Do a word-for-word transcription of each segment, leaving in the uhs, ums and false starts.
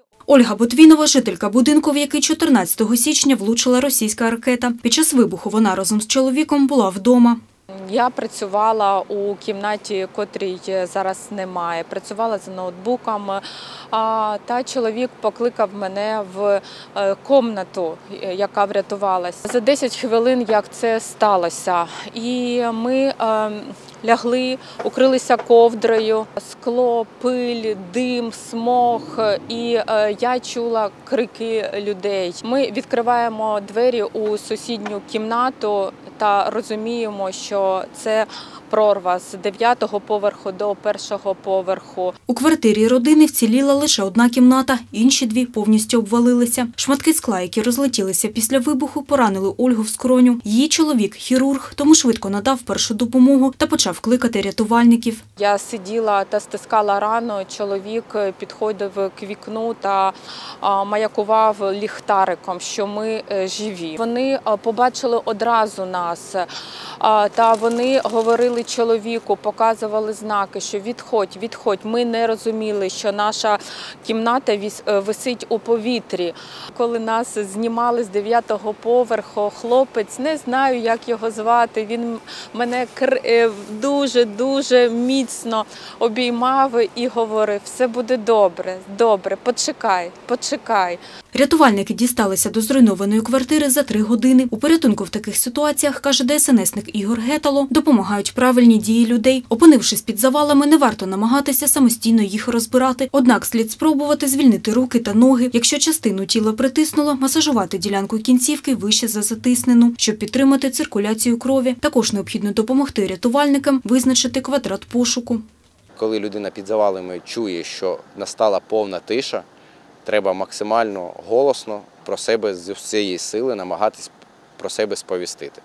Ольга Ботвінова – жителька будинку, в який чотирнадцятого січня влучила російська ракета. Під час вибуху вона разом з чоловіком була вдома. Я працювала у кімнаті, котрій зараз немає. Працювала за ноутбуком, та чоловік покликав мене в кімнату, яка врятувалася. За десять хвилин, як це сталося. І ми лягли, укрилися ковдрою, скло, пиль, дим, смог, і я чула крики людей. Ми відкриваємо двері у сусідню кімнату та розуміємо, що це прорва з дев'ятого поверху до першого поверху. У квартирі родини вціліла лише одна кімната, інші дві повністю обвалилися. Шматки скла, які розлетілися після вибуху, поранили Ольгу в скроню. Її чоловік – хірург, тому швидко надав першу допомогу та почав кликати рятувальників. Я сиділа та стискала рану, чоловік підходив к вікну та маякував ліхтариком, що ми живі. Вони побачили одразу нас, та вони говорили чоловіку, показували знаки, що відходь, відходь. Ми не розуміли, що наша кімната висить у повітрі. Коли нас знімали з дев'ятого поверху, хлопець, не знаю, як його звати, він мене дуже-дуже міцно обіймав і говорив: все буде добре, добре, почекай, почекай. Рятувальники дісталися до зруйнованої квартири за три години. У порятунку в таких ситуаціях, каже ДСНСник Ігор Гетало, допомагають правильні дії людей. Опинившись під завалами, не варто намагатися самостійно їх розбирати. Однак слід спробувати звільнити руки та ноги. Якщо частину тіла притиснуло, масажувати ділянку кінцівки вище за затиснену, щоб підтримати циркуляцію крові. Також необхідно допомогти рятувальникам визначити квадрат пошуку. Коли людина під завалами чує, що настала повна тиша, треба максимально голосно про себе з усієї сили намагатись про себе сповістити.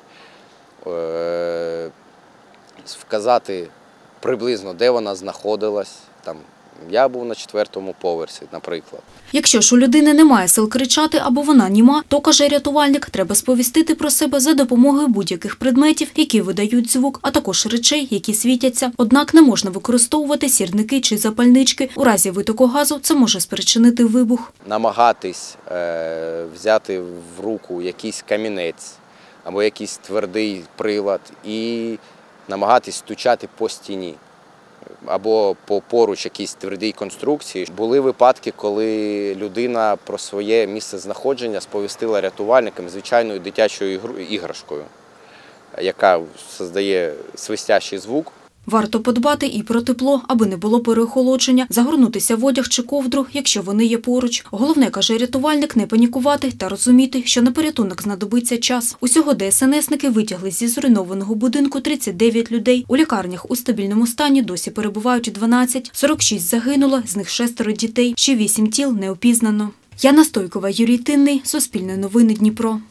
Вказати приблизно, де вона знаходилась. Там, я був на четвертому поверсі, наприклад. Якщо ж у людини немає сил кричати або вона німа, то, каже рятувальник, треба сповістити про себе за допомогою будь-яких предметів, які видають звук, а також речей, які світяться. Однак не можна використовувати сірники чи запальнички. У разі витоку газу це може спричинити вибух. Намагатись е, взяти в руку якийсь камінець або якийсь твердий прилад і намагатись стучати по стіні або по поруч якійсь твердій конструкції. Були випадки, коли людина про своє місце знаходження сповістила рятувальникам звичайною дитячою іграшкою, яка створює свистящий звук. Варто подбати і про тепло, аби не було переохолодження, загорнутися в одяг чи ковдру, якщо вони є поруч. Головне, каже рятувальник, не панікувати та розуміти, що на порятунок знадобиться час. Усього ДСНСники витягли зі зруйнованого будинку тридцять дев'ять людей. У лікарнях у стабільному стані досі перебувають дванадцять, сорок шість загинуло, з них шестеро дітей, ще вісім тіл не опізнано. Яна Стойкова, Юрій Тинний, Суспільне новини, Дніпро.